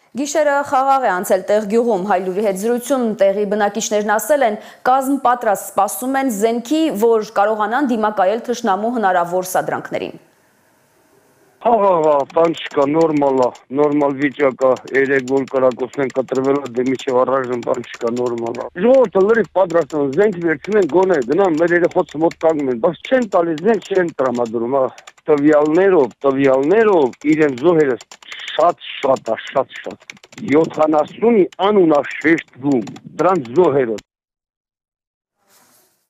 Գիշերը խաղաղ է անցել տեղ գյուղում, Հայլուրի հետ զրույցում տեղի բնակիչներն ասել են, կազմ պատրաստ սպասում են զենքի, որ կարողանան դիմակայել թշնամու հնարավոր սադրանքներին։ Բան չկա, նորմալ վիճակ է, երեք որ կրակոցն կտրվել է, դե միջև առայժմ բան չկա, նորմալ է։ Ժողովուրդը լրիվ պատրաստ են, զենք վերցնեն, գոնե, գնան մեր երեխոց մոտ կանգնում են, բայց չեն տալիս, զենք չեն տրամադրում, տվյալներով իրենց զոհերը շատ է, 70-ի անուն է շեշտվում, դրանց զոհերը,